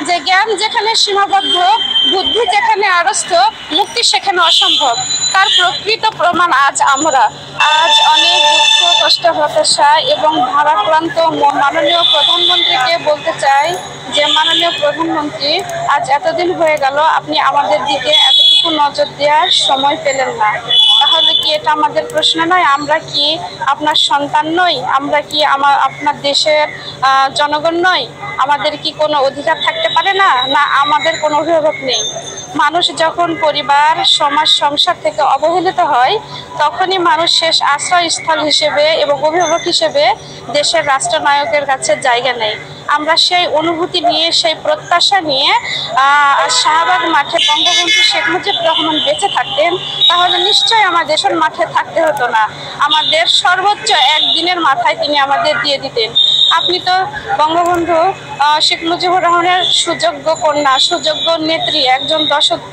যে জ্ঞান যেখানে সীমাবদ্ধ, বুদ্ধি যেখানে আড়ষ্ট, মুক্তি সেখানে অসম্ভব। তার প্রকৃত প্রমাণ আজ আমরা। আজ অনেক দুঃখ, কষ্ট, হতাশা এবং ভারাক্রান্ত মাননীয় প্রধানমন্ত্রীকে বলতে চাই যে মাননীয় প্রধানমন্ত্রী, আজ এতদিন হয়ে গেল আপনি আমাদের দিকে এতটুকু নজর দেওয়ার সময় পেলেন না। তাহলে কি এটা আমাদের প্রশ্ন নয়? আমরা কি আপনার সন্তান নই? আমরা কি আপনার দেশের জনগণ নই? আমাদের কি কোনো অধিকার থাকতে পারে না? না আমাদের কোনো অভিভাবক নেই? মানুষ যখন পরিবার, সমাজ, সংসার থেকে অবহেলিত হয়, তখনই মানুষ শেষ আশ্রয়স্থল হিসেবে এবং অভিভাবক হিসেবে দেশের রাষ্ট্রনায়কের কাছে জায়গা নেয়। আমরা সেই অনুভূতি নিয়ে, সেই প্রত্যাশা নিয়ে শাহবাগ মাঠে বঙ্গবন্ধু শেখ মুজিবুর রহমান বেঁচে থাকতেন, তাহলে নিশ্চয়ই আমাদের দেশের মাঠে থাকতে হতো না। আমাদের সর্বোচ্চ একদিনের মাথায় তিনি আমাদের দিয়ে দিতেন। আপনি তো বঙ্গবন্ধু শেখ মুজিবুর রহমানের সুযোগ্য কন্যা, সুযোগ্য নেত্রী, একজন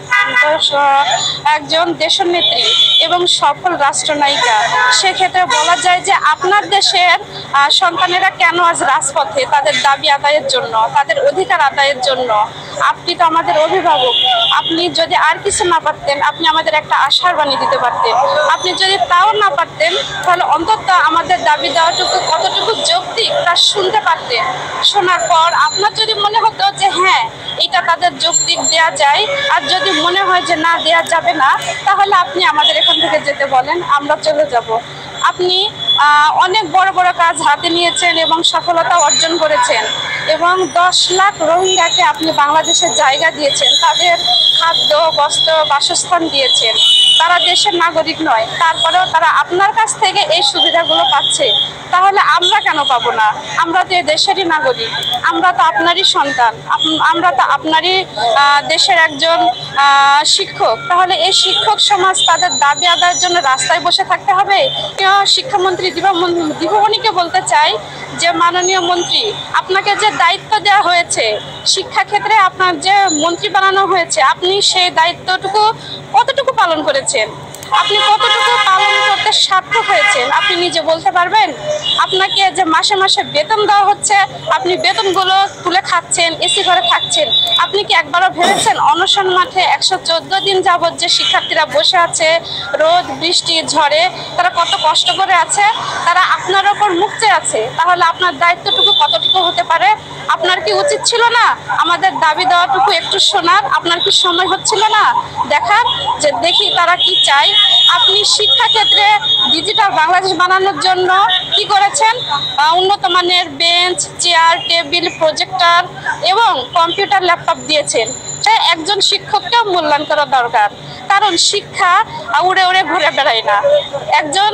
দেশনেত্রী এবং সফল রাষ্ট্রনায়িকা। সেক্ষেত্রে বলা যায় যে আপনার দেশের সন্তানেরা কেন আজ রাজপথে তাদের দাবি আদায়ের জন্য, তাদের অধিকার আদায়ের জন্য? আপনি তো আমাদের অভিভাবক। আপনি যদি আর কিছু না পারতেন, আপনি আমাদের একটা আশার বাণী দিতে পারতেন। আপনি যদি তাও না পারতেন, তাহলে অন্তত আমাদের দাবি দেওয়াটুকু কতটুকু যৌক্তিক তা শুনতে পারতেন। শোনার পর আপনার যদি মনে হতো যে হ্যাঁ এটা তাদের যৌক্তিক দেয়া যায়, আর যদি মনে হয় যে না দেয়া যাবে না, তাহলে আপনি আমাদের এখান থেকে যেতে বলেন, আমরা চলে যাব। আপনি অনেক বড় বড় কাজ হাতে নিয়েছেন এবং সফলতা অর্জন করেছেন এবং 10 লাখ রোহিঙ্গাকে আপনি বাংলাদেশের জায়গা দিয়েছেন, তাদের খাদ্য, বস্ত্র, বাসস্থান দিয়েছেন। তারা দেশের নাগরিক নয়, তারপরেও তারা আপনার কাছ থেকে এই সুবিধাগুলো পাচ্ছে। তাহলে আমরা কেন পাবো না? আমরা তো দেশেরই নাগরিক, আমরা তো আপনারই সন্তান, আমরা তো আপনারই দেশের একজন শিক্ষক। তাহলে এই শিক্ষক সমাজ তাদের দাবি আদায়ের জন্য রাস্তায় বসে থাকতে হবে? শিক্ষামন্ত্রী দীপমণিকে বলতে চাই যে মাননীয় মন্ত্রী, আপনাকে যে দায়িত্ব দেওয়া হয়েছে শিক্ষাক্ষেত্রে, আপনার যে মন্ত্রী বানানো হয়েছে, আপনি সেই দায়িত্বটুকু কতটুকু পালন করেছেন? আপনি কতটুকু পালন করতে সার্থক হয়েছেন আপনি নিজে বলতে পারবেন? আপনাকে যে মাসে মাসে বেতন দেওয়া হচ্ছে, আপনি বেতনগুলো তুলে খাচ্ছেন, এসি ঘরে থাকছেন। আপনি কি একবারও ভেবেছেন অনশন মাঠে 114 দিন যাবৎ যে শিক্ষার্থীরা বসে আছে রোদ বৃষ্টি ঝড়ে, তারা কত কষ্ট করে আছে? তারা আপনার ওপর মুখ চেয়ে আছে। তাহলে আপনার দায়িত্বটুকু কতটুকু হতে পারে? আপনার কি উচিত ছিল না আমাদের দাবি দেওয়াটুকু একটু শোনার? আপনার কি সময় হচ্ছিল না দেখার যে দেখি তারা কি চায়? আপনি শিক্ষাক্ষেত্রে ডিজিটাল বাংলাদেশ বানানোর জন্য কি করেছেন? উন্নত মানের বেঞ্চ, চেয়ার, টেবিল, প্রজেক্টর এবং কম্পিউটার, ল্যাপটপ দিয়েছেন। একজন শিক্ষককেও মূল্যায়ন করা দরকার, কারণ শিক্ষা উড়ে উড়ে ঘুরে বেড়ায় না। একজন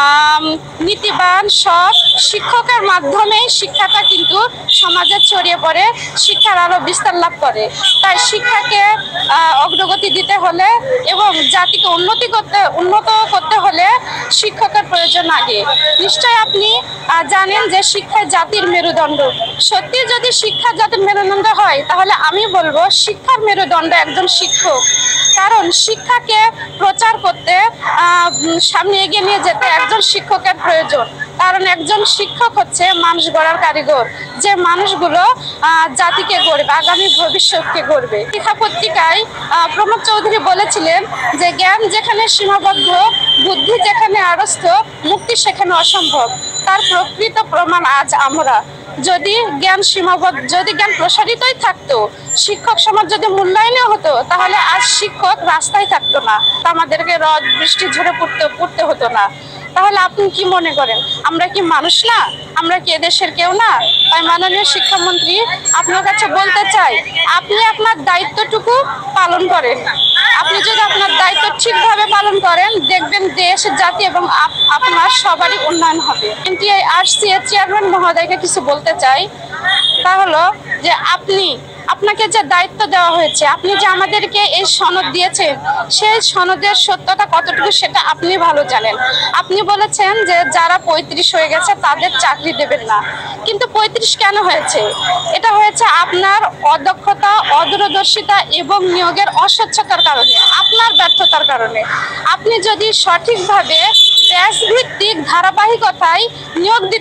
নীতিবান সৎ শিক্ষকের মাধ্যমেই শিক্ষাটা কিন্তু সমাজে ছড়িয়ে পড়ে, শিক্ষার আরো বিস্তার লাভ করে। তাই শিক্ষাকে অগ্রগতি দিতে হলে এবং জাতিকে উন্নত করতে হলে শিক্ষকের প্রয়োজন আগে। নিশ্চয় আপনি জানেন যে শিক্ষা জাতির মেরুদণ্ড। সত্যি যদি শিক্ষা জাতির মেরুদণ্ড হয়, তাহলে আমি বলবো শিক্ষার মেরুদণ্ড একজন শিক্ষক। কারণ শিক্ষাকে প্রচার করতে, সামনে এগিয়ে নিয়ে যেতে একজন শিক্ষকের প্রয়োজন। কারণ একজন শিক্ষক হচ্ছে মানুষ গড়ার কারিগর, যে মানুষগুলো জাতিকে গড়বে, আগামী ভবিষ্যৎকে গড়বে। শিক্ষা পত্রিকায় প্রমোদ চৌধুরী বলেছিলেন যে জ্ঞান যেখানে সীমাবদ্ধ, বুদ্ধি যেখানে আড়ষ্ট, মুক্তি সেখানে অসম্ভব। তার প্রকৃত প্রমাণ আজ আমরা। যদি জ্ঞান প্রসারিতই থাকতো, শিক্ষক সমাজ যদি মূল্যায়নও হতো, তাহলে আজ শিক্ষক রাস্তায় থাকতো না, আমাদেরকে রোদ বৃষ্টি ঝরে পড়তে হতো না। তাহলে আপনি কি মনে করেন আমরা কি মানুষ না? আমরা কি এদেশের কেউ না? তাই মাননীয় শিক্ষামন্ত্রী, আপনার কাছে বলতে চাই, আপনি আপনার দায়িত্বটুকু পালন করেন। আপনি যদি আপনার দায়িত্ব ঠিকভাবে পালন করেন, দেখবেন দেশ, জাতি এবং আপনার সবারই উন্নয়ন হবে। কিন্তু এই আরসিএ চেয়ারম্যান মহোদয়কে কিছু বলতে চাই, তা হলো যে আপনাকে যে দায়িত্ব দেওয়া হয়েছে, আপনি যে আমাদেরকে এই সনদ দিয়েছেন, সেই সনদের সত্যতা কতটুকু সেটা আপনি ভালো জানেন। আপনি বলেছেন যে যারা 35 হয়ে গেছে তাদের চাকরি দেবেন না, কিন্তু 35 কেন হয়েছে? এটা হয়েছে আপনার অদক্ষতা, অদূরদর্শিতা এবং নিয়োগের অস্বচ্ছতার কারণে, আপনার ব্যর্থতার কারণে। আপনি যদি সঠিকভাবে ব্যাচ ভিত্তিক ধারাবাহিকতায় নিয়োগ দিতেন,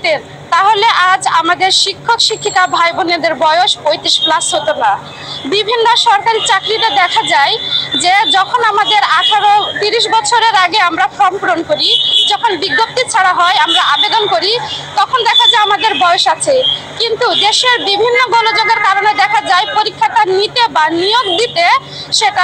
তাহলে আজ আমাদের শিক্ষক শিক্ষিকা ভাই বোনেদের বয়স 35+ হতো না। বিভিন্ন সরকারি চাকরিতে দেখা যায় যে যখন আমাদের 18-30 বছরের আগে আমরা ফর্ম পূরণ করি, যখন বিজ্ঞপ্তি ছাড়া হয় আমরা আবেদন করি, তখন দেখা যায় আমাদের বয়স আছে। কিন্তু দেশের বিভিন্ন গোলযোগের কারণে দেখা যায় পরীক্ষাটা নিতে বা নিয়োগ দিতে সেটা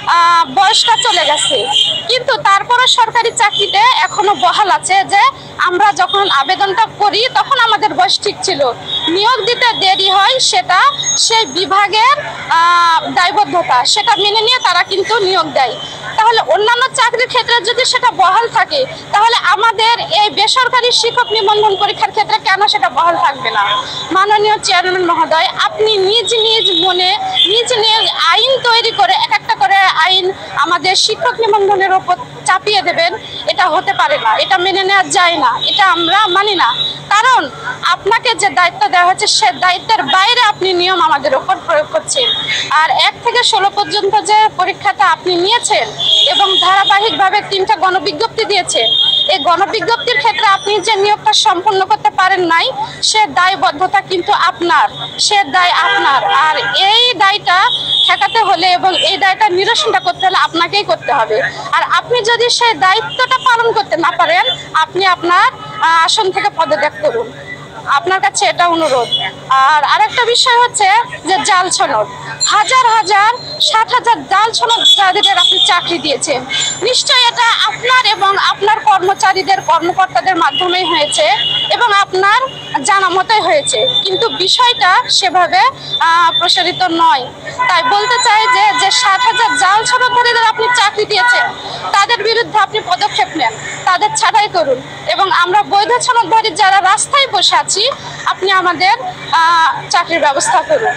বয়সটা চলে গেছে। কিন্তু তারপরে সরকারি চাকরিতে এখনো বহাল আছে যে আমরা যখন আবেদনটা করি তখন আমাদের বয়স ঠিক ছিল, নিয়োগ দিতে দেরি হয় সেটা সেই বিভাগের দায়বদ্ধতা, সেটা মেনে নিয়ে তারা কিন্তু নিয়োগ দেয়। তাহলে অন্যান্য চাকরির ক্ষেত্রে যদি সেটা বহাল থাকে, তাহলে আমাদের এই বেসরকারি শিক্ষক নিবন্ধন পরীক্ষার ক্ষেত্রে কেন সেটা বহাল থাকবে না? মাননীয় চেয়ারম্যান মহোদয়, আপনি নিজ নিজ মনে নিজ নিজ আইন তৈরি করে এক একটা করে আইন আমাদের শিক্ষক নিবন্ধনের ওপর চাপিয়ে দেবেন, এটা হতে পারে না, এটা মেনে নেওয়া যায় না, এটা আমরা মানি না। কারণ আপনাকে যে দায়িত্ব দেওয়া হয়েছে সে দায়িত্বের বাইরে আপনি নিয়ম আমাদের ওপর প্রয়োগ করছেন। আর 1 থেকে 16 পর্যন্ত যে পরীক্ষাটা আপনি নিয়েছেন এবং ধারাবাহিকভাবে 3টা গণবিজ্ঞপ্তি দিয়েছেন, এই গণবিজ্ঞপ্তির ক্ষেত্রে আপনি যে নিয়োগটা সম্পন্ন করতে পারেন নাই, সে দায়বদ্ধতা কিন্তু আপনার, সে দায় আপনার। আর এই দায়টা ঠেকাতে হলে এবং এই দায়টা নিরসনটা করতে হলে আপনাকেই করতে হবে। আর আপনি যদি সেই দায়িত্বটা পালন করতে না পারেন, আপনি আপনার আসন থেকে পদত্যাগ করুন, আপনার কাছে এটা অনুরোধ। আর আরেকটা বিষয় হচ্ছে যে জাল সনদ, হাজার হাজার 60,000 জাল সনদ যাদের আপনি চাকরি দিয়েছেন, নিশ্চয়ই এটা আপনার এবং আপনার কর্মচারীদের কর্মকর্তাদের মাধ্যমেই হয়েছে এবং আপনার জানা মতোই হয়েছে, কিন্তু বিষয়টা সেভাবে প্রসারিত নয়। তাই বলতে চাই যে 60,000 জাল সনদধারীদের আপনি চাকরি দিয়েছেন, তাদের বিরুদ্ধে আপনি পদক্ষেপ নেন, তাদের ছাঁটাই করুন এবং আমরা বৈধ সনদধারী যারা রাস্তায় বসে আছি, আপনি আমাদের চাকরির ব্যবস্থা করুন।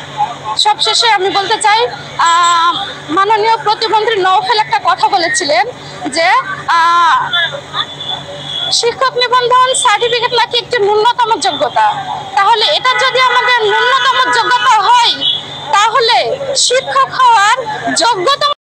সবশেষে আমি বলতে চাই, মাননীয় প্রতিমন্ত্রী নওফেল একটা কথা বলেছিলেন যে শিক্ষক নিবন্ধন সার্টিফিকেট নাকি একটি ন্যূনতম যোগ্যতা। তাহলে এটা যদি আমাদের ন্যূনতম যোগ্যতা হয়, তাহলে শিক্ষক হওয়ার যোগ্যতম